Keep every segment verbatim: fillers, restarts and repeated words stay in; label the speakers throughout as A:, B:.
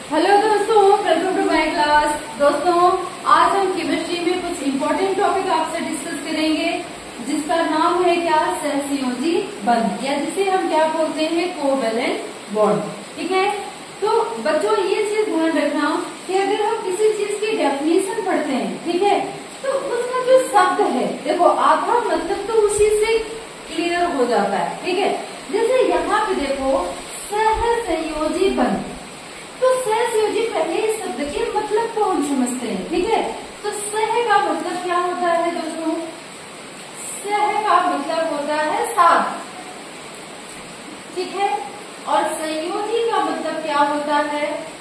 A: Hello दोस्तों, welcome to my class. दोस्तों, आज हम केमिस्ट्री में कुछ इम्पोर्टेंट टॉपिक आपसे डिस्कस करेंगे, जिसका नाम है क्या, सहसंयोजी बंध, या जिसे हम क्या बोलते हैं, कोवैलेंट बॉन्ड। ठीक है, तो बच्चों ये चीज ध्यान रखना कि अगर हम किसी चीज की डेफिनेशन पढ़ते हैं, ठीक है, तो उसका जो शब्द है, देखो आधा मतलब तो उसी से क्लियर हो जाता है। ठीक है, जैसे यहाँ पे देखो सहसंयोजी बंध, तो सहसंयोजी पहले इस शब्द के मतलब को हम समझते हैं। ठीक है, तो सह का मतलब क्या होता है दोस्तों, सह का मतलब होता है साथ। ठीक है, और संयोजी का मतलब क्या होता है,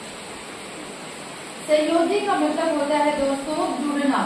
A: संयोजी का मतलब होता है दोस्तों जुड़ना।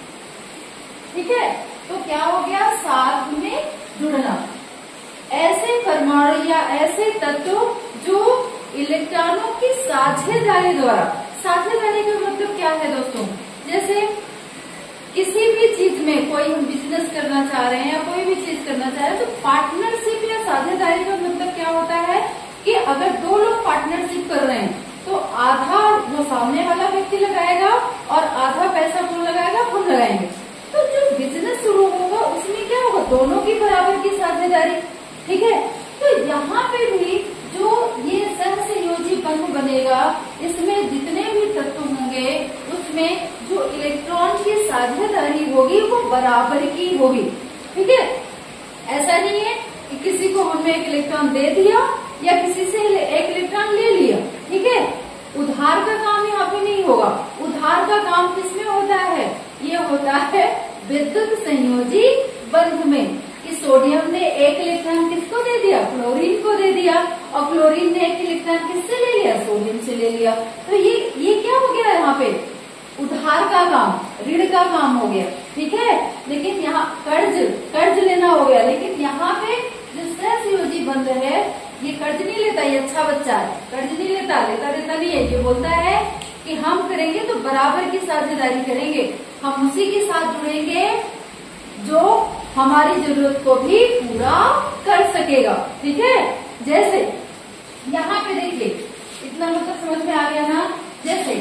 A: ठीक है, तो क्या हो गया, साथ में जुड़ना। ऐसे परमाणु या ऐसे तत्व जो इलेक्ट्रॉनों की साझेदारी द्वारा, साझेदारी का मतलब क्या है दोस्तों, जैसे किसी भी चीज में कोई हम बिजनेस करना चाह रहे हैं या कोई भी चीज करना चाह रहे हैं, तो पार्टनरशिप या साझेदारी का मतलब क्या होता है कि अगर दो लोग पार्टनरशिप कर रहे हैं तो आधा वो सामने वाला व्यक्ति लगाएगा और आधा पैसा कौन लगाएगा, हम लगाएंगे। तो जो बिजनेस शुरू होगा उसमें क्या होगा, दोनों की बराबर की साझेदारी। ठीक है, तो यहाँ पे भी जो ये सहसंयोजी बंध बनेगा, इसमें जितने भी तत्व होंगे उसमें जो इलेक्ट्रॉन की साझेदारी होगी वो बराबर की होगी। ठीक है, ऐसा नहीं है कि किसी को हमने एक इलेक्ट्रॉन दे दिया या किसी से एक इलेक्ट्रॉन ले लिया। ठीक है, उधार का काम यहाँ पे नहीं होगा। उधार का काम किसमें होता है, ये होता है विद्युत संयोजी बंध में, कि सोडियम ने एक इलेक्ट्रॉन किसको दे दिया, क्लोरीन को दे दिया, और क्लोरीन ने एक इलेक्ट्रॉन किससे ले लिया, सोडियम से ले लिया। तो ये ये क्या हो गया, यहाँ पे उधार का काम, ऋण का काम हो गया। ठीक है, लेकिन यहाँ कर्ज कर्ज लेना हो गया। लेकिन यहाँ पे जो सहसंयोजी बंध है ये कर्ज नहीं लेता, ये अच्छा बच्चा है, कर्ज नहीं लेता, लेता देता नहीं है। ये बोलता है कि हम करेंगे तो बराबर की साझेदारी करेंगे, हम उसी के साथ जुड़ेंगे जो हमारी जरूरत को भी पूरा कर सकेगा। ठीक है, जैसे यहाँ पे देखिए, इतना मतलब समझ में आ गया ना। जैसे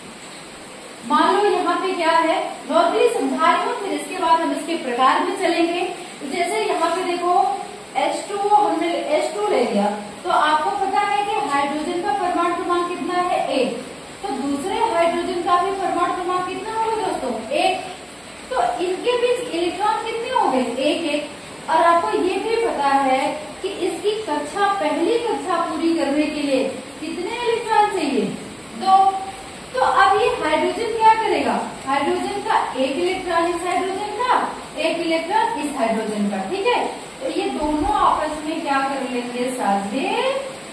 A: मान लो यहाँ पे क्या है, नॉर्मली समझा रही हूँ, फिर इसके बाद हम इसके प्रकार में चलेंगे। तो जैसे यहाँ पे देखो एच टू, हमने एच टू ले लिया, तो आपको पता है कि हाइड्रोजन का परमाणु क्रमांक कितना है, एक। तो दूसरे हाइड्रोजन का भी परमाणु क्रमांक कितना होगा दोस्तों, एक। तो इनके बीच इलेक्ट्रॉन कितने हो गए, एक एक। और आपको ये भी पता है कि इसकी कक्षा, पहली कक्षा पूरी करने के लिए कितने इलेक्ट्रॉन चाहिए, दो। तो अब ये हाइड्रोजन क्या करेगा, हाइड्रोजन का एक इलेक्ट्रॉन इस हाइड्रोजन का, एक इलेक्ट्रॉन इस हाइड्रोजन का। ठीक है, तो ये दोनों आपस में क्या कर लेंगे, साझेदारी।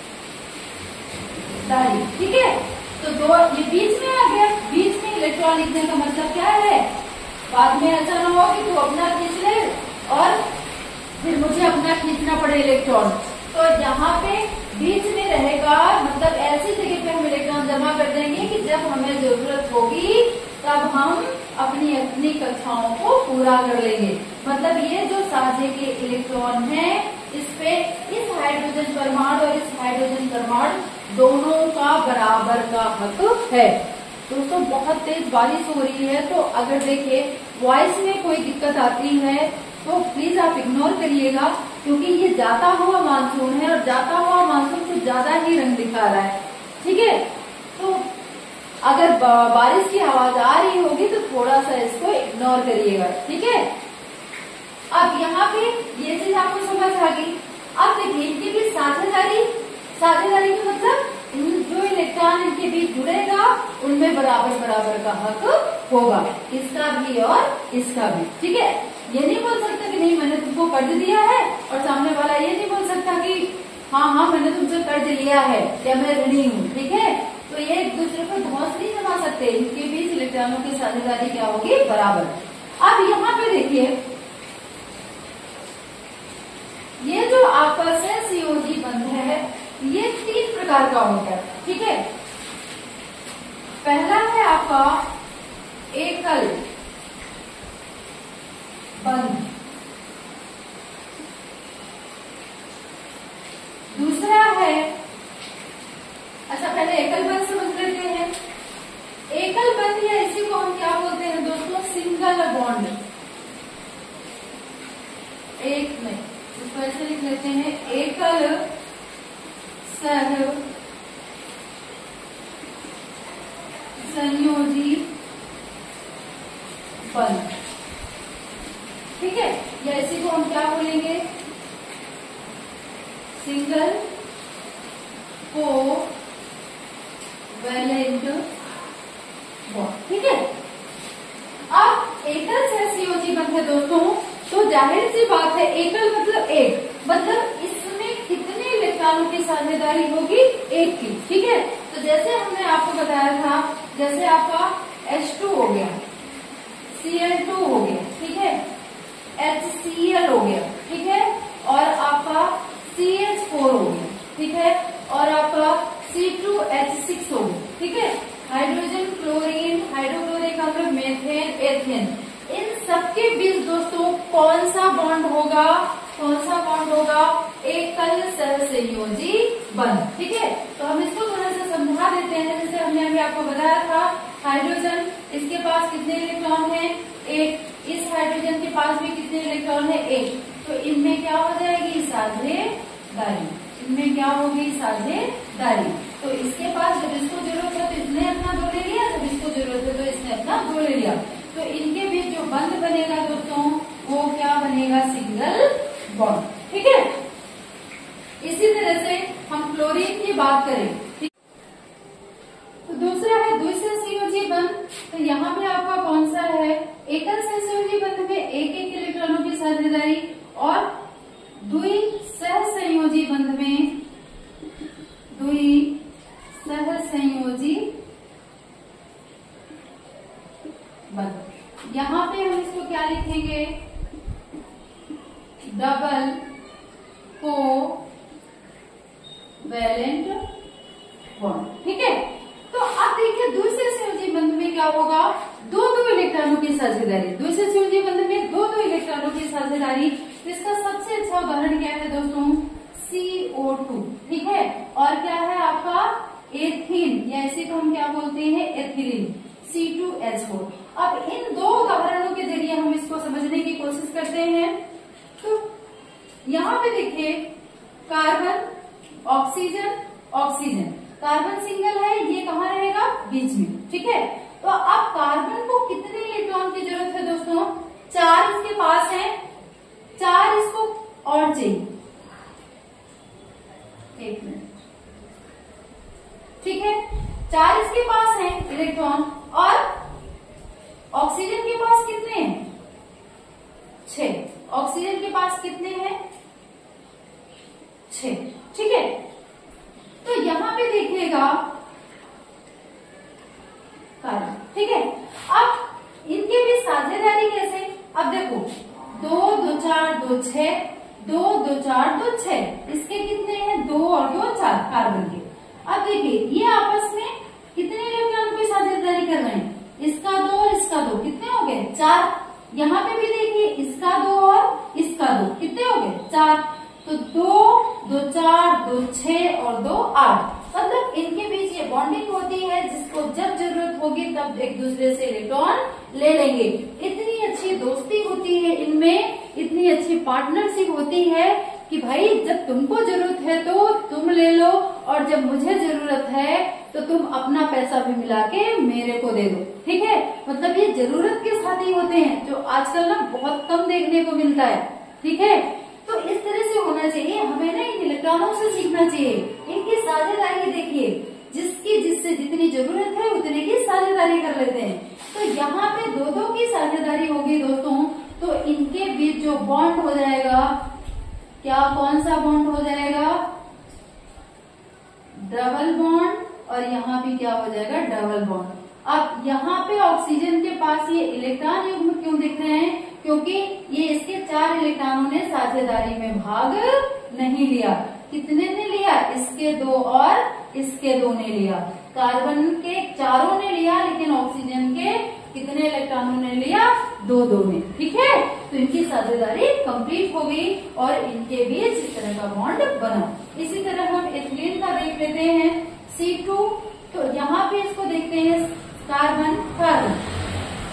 A: ठीक है, तो दो ये बीच में आ गया, बीच में इलेक्ट्रॉन लिखने का मतलब क्या है, बाद में ऐसा ना हो कि तू अपना खींच ले और फिर मुझे अपना खींचना पड़े इलेक्ट्रॉन। तो यहाँ पे बीच में रहेगा, मतलब ऐसी जगह पे हम इलेक्ट्रॉन जमा कर देंगे कि जब हमें जरूरत होगी तब हम अपनी अपनी कक्षाओं को पूरा कर लेंगे। मतलब ये जो साझे के इलेक्ट्रॉन है, इस पे इस हाइड्रोजन परमाणु और इस हाइड्रोजन परमाणु दोनों का बराबर का हक है। दोस्तों बहुत तेज बारिश हो रही है, तो अगर देखिए वॉइस में कोई दिक्कत आती है तो प्लीज आप इग्नोर करिएगा, क्योंकि ये जाता हुआ मानसून है और जाता हुआ मानसून कुछ ज्यादा ही रंग दिखा रहा है। ठीक है, तो अगर बारिश की आवाज आ रही होगी तो थोड़ा सा इसको इग्नोर करिएगा। ठीक है, अब यहाँ पे ये चीज आपको समझ आ गई। अब देखिए इनके बीच साझेदारी, साझेदारी का मतलब जो इलेक्ट्रॉन इनके बीच जुड़ेगा उनमें बराबर बराबर का हक होगा, इसका भी और इसका भी। ठीक है, ये नहीं बोल सकता कि नहीं मैंने तुमको कर्ज दिया है, और सामने वाला ये नहीं बोल सकता कि हाँ हाँ मैंने तुमसे कर्ज लिया है या मैं ऋणी हूँ। ठीक है, तो ये एक दूसरे पर धौंस नहीं जमा सकते, इनके बीच इलेक्ट्रॉनों की साझेदारी क्या होगी, बराबर। अब यहाँ पे देखिए ये जो आपका सहसंयोजी बंध है ये तीन प्रकार का होता है। ठीक है, पहला है आपका एकल बंध, दूसरा है, अच्छा पहले एकल बंध समझ लेते हैं। सिंगल बॉन्ड, एक में इसको ऐसे लिख लेते हैं, एकल सह संयोजी बंध। ठीक है, या इसी को हम क्या बोलेंगे, सिंगल को वैलेंट बॉन्ड। ठीक है, अब एकल सहसंयोजी बंध है दोस्तों, तो जाहिर सी बात है एकल मतलब एक, मतलब इसमें कितने इलेक्ट्रॉनों की साझेदारी होगी, एक की। ठीक है, तो जैसे हमने आपको बताया था, जैसे आपका एच टू हो गया, सी एल टू हो गया, ठीक है, एच सी एल हो गया, ठीक है, और आपका सी एच फोर हो गया, ठीक है, और आपका सी टू एच सिक्स हो गया। ठीक है, हाइड्रोजन, क्लोरीन, हाइड्रोक्लोरिक अम्ल, मेथेन, एथेन, इन सबके बीच दोस्तों कौन सा बॉन्ड होगा, कौन सा बॉन्ड होगा, एकल सहसंयोजी बंध। ठीक है, तो हम इसको थोड़ा सा समझा देते हैं। जैसे हमने अभी आपको बताया था, हाइड्रोजन, इसके पास कितने इलेक्ट्रॉन हैं, एक, इस हाइड्रोजन के पास भी कितने इलेक्ट्रॉन है, एक, तो इनमें क्या हो जाएगी, साझेदारी, इनमें क्या होगी, साझेदारी। तो इसके पास जब इसको जरूरत है तो इसने अपना दो ले लिया, जब इसको जरूरत है तो इसने अपना दो ले लिया, तो इनके बीच जो बंध बनेगा दोस्तों वो क्या बनेगा, सिंगल बॉन्ड। ठीक है, इसी तरह से हम क्लोरीन की बात करें, तो दूसरा है द्विसहसंयोजी बंध। तो यहाँ पे आपका कौन सा है, एकल सहसंयोजी बंध में एक एक इलेक्ट्रॉनों की साझेदारी, और द्विसहसंयोजी बंध में द्विसहसंयोजी बंध। यहाँ पे हम इसको क्या लिखेंगे, डबल को वैलेंट बॉन्ड। ठीक है, तो अब देखिए द्विसहसंयोजी बंध में क्या होगा, दो दो इलेक्ट्रॉनों की साझेदारी, द्विसहसंयोजी बंध में दो दो इलेक्ट्रॉनों की साझेदारी। इसका सबसे अच्छा उदाहरण क्या है दोस्तों, सी ओ टू। ठीक है, और क्या है आपका एथीन, या इसे को हम क्या बोलते हैं, ethylene, C two H four. अब इन दो उदाहरणों के जरिए हम इसको समझने की कोशिश करते हैं। तो यहाँ पे देखिए, carbon, oxygen, oxygen, carbon single है, ये कहाँ रहेगा, बीच में। ठीक है, तो अब कार्बन को कितने इलेक्ट्रॉन की जरूरत है दोस्तों, चार इसके पास है, चार इसको और चाहिए, एक मिनट। ठीक है, चार इसके पास है इलेक्ट्रॉन, और ऑक्सीजन के पास कितने हैं, छह। ऑक्सीजन के पास कितने हैं, छह। ठीक है, तो यहां पे देखिएगा कार्बन। ठीक है, अब इनके भी साझेदारी कैसे, अब देखो, दो दो चार दो छह, दो दो चार दो छह, इसके कितने हैं, दो और दो चार कार्बन के। अब देखिए ये आपस में कितने इलेक्ट्रॉन की साझेदारी कर रहे हैं, इसका दो और इसका दो, कितने हो गए, चार। यहाँ पे भी देखिए, इसका दो और इसका दो, कितने हो गए, चार। तो दो दो चार दो छह और दो आठ, मतलब इनके बीच ये बॉन्डिंग होती है, जिसको जब जरूरत होगी तब एक दूसरे से इलेक्ट्रॉन ले लेंगे। इतनी अच्छी दोस्ती होती है इनमें, इतनी अच्छी पार्टनरशिप होती है कि भाई जब तुमको जरूरत है तो तुम ले लो, और जब मुझे जरूरत है तो तुम अपना पैसा भी मिला के मेरे को दे दो। ठीक है, मतलब ये जरूरत के साथी होते हैं, जो आजकल ना बहुत कम देखने को मिलता है। ठीक है, तो इस तरह से होना चाहिए, हमें ना इन इलेक्ट्रॉनों से सीखना चाहिए, इनकी साझेदारी देखिए, जिसकी जिससे जितनी जरूरत है उतने की साझेदारी कर लेते हैं। तो यहाँ पे दो दो की साझेदारी होगी दोस्तों, तो इनके बीच जो बॉन्ड हो जाएगा, क्या कौन सा बॉन्ड हो जाएगा, डबल बॉन्ड, और यहाँ भी क्या हो जाएगा, डबल बॉन्ड। अब यहाँ पे ऑक्सीजन के पास ये इलेक्ट्रॉन युग्म क्यों दिख रहे हैं, क्योंकि ये इसके चार इलेक्ट्रॉनों ने साझेदारी में भाग नहीं लिया। कितने ने लिया, इसके दो और इसके दो ने लिया। कार्बन के चारों ने लिया, लेकिन ऑक्सीजन के कितने इलेक्ट्रॉनों ने लिया, दो दो ने। ठीक है, तो इनकी साझेदारी कंप्लीट हो गई और इनके बीच इस तरह का बॉन्ड बना। इसी तरह हम एथिलीन का देख लेते हैं, सी टू। तो यहाँ पे इसको देखते हैं, कार्बन कार्बन,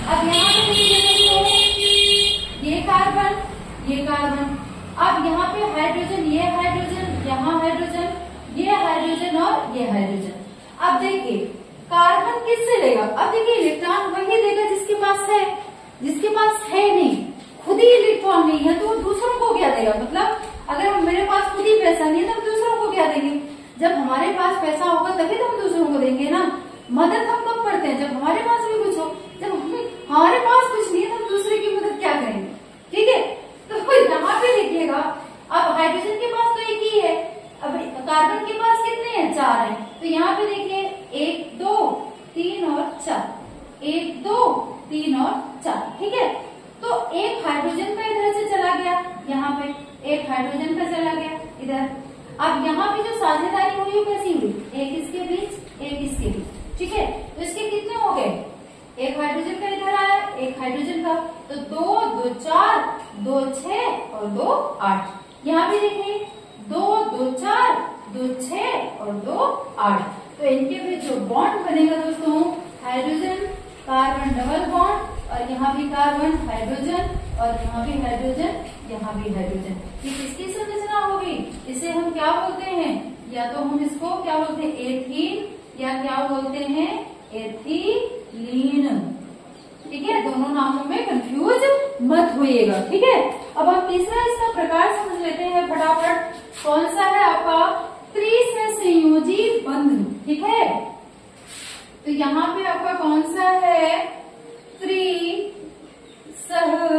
A: अब यहाँ पे देखिए दोस्तों, ये कार्बन, ये कार्बन, अब यहाँ पे हाइड्रोजन, ये हाइड्रोजन, यहाँ हाइड्रोजन, ये हाइड्रोजन और ये हाइड्रोजन। अब देखिए कार्बन किससे लेगा? अब देखिए इलेक्ट्रॉन वही देगा जिसके पास है, जिसके पास है नहीं, खुद ही इलेक्ट्रॉन नहीं है तो वो दूसरों को क्या देगा? मतलब अगर हम मेरे पास खुद ही पैसा नहीं है तो हम दूसरों को क्या देंगे? जब हमारे पास पैसा होगा तभी तो हम दूसरों को देंगे ना। मदद हम कब करते हैं? जब हमारे पास भी कुछ हो। जब हमारे पास कुछ नहीं है तो हम दूसरे की मदद क्या करेंगे? ठीक है, तो यहाँ पे देखिएगा, अब हाइड्रोजन के पास तो एक ही है, अब कार्बन के पास कितने हैं? चार है। तो यहाँ पे देखिए एक, दो, तीन और चार, एक, दो, तीन और चार। ठीक है, तो एक हाइड्रोजन का इधर से चला गया, यहाँ पे एक हाइड्रोजन का चला गया इधर। अब यहाँ पे जो साझेदारी हुई वो कैसी हुई? एक इसके बीच, एक इसके बीच। ठीक है, तो इसके कितने हो गए? एक हाइड्रोजन का इधर आया, एक हाइड्रोजन का, तो दो, दो चार, दो छह और दो आठ। यहाँ पे देखिए दो, दो चार, दो छह और दो आठ। तो इनके बीच जो बॉन्ड बनेगा दोस्तों, हाइड्रोजन कार्बन डबल बॉन्ड, और यहाँ भी कार्बन हाइड्रोजन, और यहाँ भी हाइड्रोजन, यहाँ भी हाइड्रोजन। ये किसकी संरचना होगी? इसे हम क्या बोलते हैं? या तो हम इसको क्या बोलते हैं? एथीन, या क्या बोलते हैं? एथिलीन। ठीक है, दोनों नामों में कंफ्यूज मत होइएगा। ठीक है, अब हम तीसरा इसका प्रकार समझ लेते हैं फटाफट। कौन सा है आपका? त्रिसहसंयोजी बंध। ठीक है, तो यहाँ पे आपका कौन सा है? त्रि सह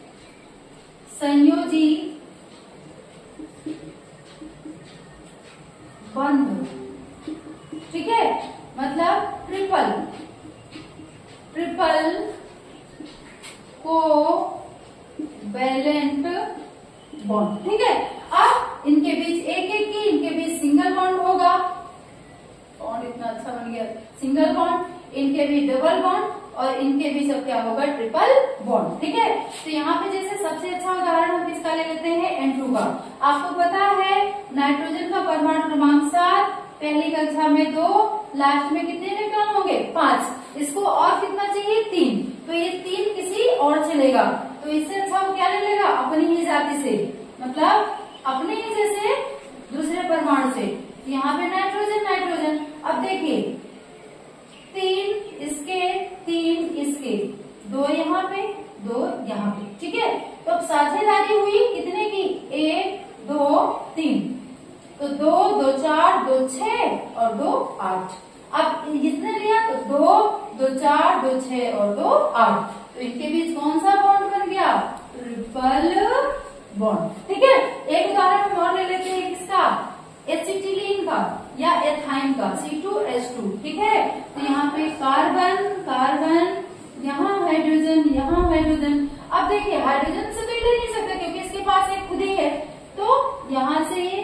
A: संयोजी बंध। ठीक है, मतलब triple, triple covalent bond. ठीक है, अब इनके बीच एक एक की, इनके बीच सिंगल बॉन्ड होगा। बॉन्ड इतना अच्छा बन गया, सिंगल बॉन्ड, इनके बीच डबल बॉन्ड, और इनके बीच अब क्या होगा? Triple bond. ठीक है, तो यहाँ पे जैसे सबसे अच्छा उदाहरण हम किसका ले लेते हैं? एन टू का। आपको पता है नाइट्रोजन का परमाणु क्रमांक सात, पहली कक्षा में दो, लास्ट में कितने इलेक्ट्रॉन होंगे? पांच। इसको और कितना चाहिए? तीन। तो ये तीन किसी और से लेगा, तो इससे अच्छा वो क्या ले लेगा? अपनी ही जाति से, मतलब अपने ही जैसे दूसरे परमाणु से। यहाँ पे नाइट्रोजन, नाइट्रोजन, अब देखिए तीन इसके, तीन इसके, दो यहाँ पे, दो यहाँ पे। ठीक है, तो अब साझेदारी हुई कितने की? एक, दो, तीन। तो दो, दो चार, दो छह और दो आठ। अब इसने लिया तो दो, दो चार, दो छह और दो आठ। तो इनके बीच कौन सा बॉन्ड बन गया? Triple bond. ठीक है, एक उदाहरण हम और ले लेते हैं किसका? एसिटिलीन का या एथाइन का, सी टू एच टू। ठीक है, तो यहाँ पे कार्बन, कार्बन, यहाँ हाइड्रोजन, यहाँ हाइड्रोजन। अब देखिए हाइड्रोजन से तो ये ले नहीं सकता क्योंकि इसके पास एक खुद ही है, तो यहाँ से ये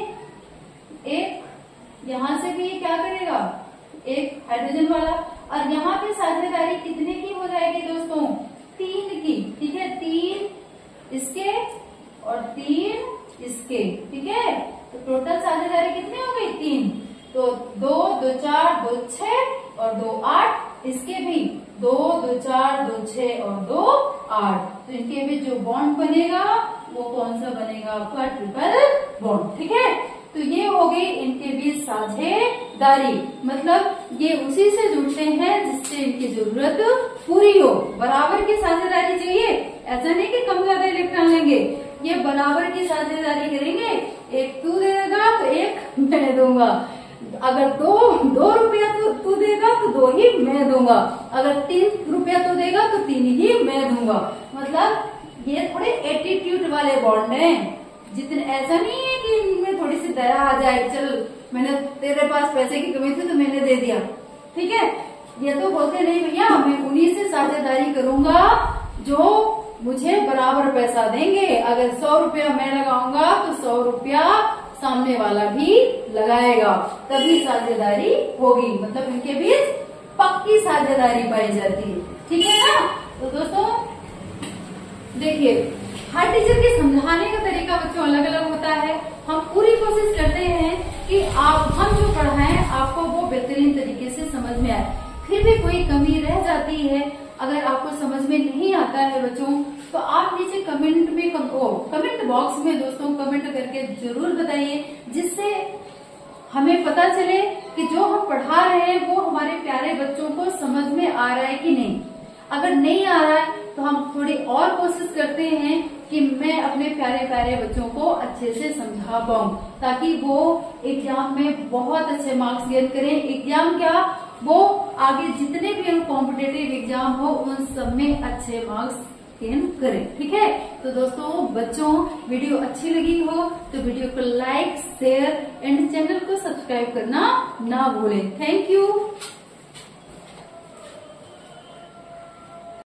A: एक, यहाँ से भी ये क्या करेगा? एक हाइड्रोजन वाला, और यहाँ पे साझेदारी कितने की हो जाएगी दोस्तों? तीन की। ठीक है, तीन इसके और तीन इसके। ठीक है, तो टोटल साझेदारी कितनी हो गई? तीन। तो दो, दो चार, दो छह और दो आठ, इसके भी दो, दो चार, दो छह और दो आठ। तो इनके बीच जो बॉन्ड बनेगा वो कौन सा बनेगा? आपका ट्रिपल बॉन्ड। ठीक है, तो ये हो गई इनके बीच साझेदारी, मतलब ये उसी से जुड़ते हैं जिससे इनकी जरूरत पूरी हो। बराबर की साझेदारी चाहिए, ऐसा नहीं कि कम ज्यादा इलेक्ट्रॉन लेंगे, ये बराबर की साझेदारी करेंगे। एक तू देगा तो एक मैं दूंगा, अगर दो दो रुपया तो तू देगा तो दो ही मैं दूंगा, अगर तीन रुपया तो देगा तो तीन ही मैं दूंगा। मतलब ये थोड़े एटीट्यूड वाले बॉन्ड हैं। जितने ऐसा नहीं है कि इनमें थोड़ी सी दया आ जाए, चल मैंने तेरे पास पैसे की कमी थी तो मैंने दे दिया। ठीक है, ये तो बोलते नहीं भैया मैं उन्हीं से साझेदारी करूंगा जो मुझे बराबर पैसा देंगे। अगर सौ रुपया मैं लगाऊंगा तो सौ रुपया सामने वाला भी लगाएगा, तभी साझेदारी होगी। मतलब इनके बीच पक्की साझेदारी पाई जाती है। ठीक है ना? तो दोस्तों देखिए, हर टीचर के समझाने का तरीका बच्चों अलग अलग होता है। हम पूरी कोशिश करते हैं कि आप हम जो पढ़ाएं आपको वो बेहतरीन तरीके से समझ में आए। फिर भी कोई कमी रह जाती है अगर आपको समझ में नहीं आता है बच्चों, तो आप नीचे कमेंट में कम, ओ, कमेंट बॉक्स में दोस्तों कमेंट करके जरूर बताइए, जिससे हमें पता चले कि जो हम पढ़ा रहे हैं वो हमारे प्यारे बच्चों को समझ में आ रहा है कि नहीं। अगर नहीं आ रहा है तो हम थोड़ी और कोशिश करते हैं कि मैं अपने प्यारे प्यारे बच्चों को अच्छे से समझा पाऊं, ताकि वो एग्जाम में बहुत अच्छे मार्क्स गेन करें। एग्जाम क्या, वो आगे जितने भी कॉम्पिटेटिव एग्जाम हो उन सब में अच्छे मार्क्स गेन करें। ठीक है, तो दोस्तों बच्चों वीडियो अच्छी लगी हो तो वीडियो को लाइक शेयर एंड चैनल को सब्सक्राइब करना ना भूलें। Thank you.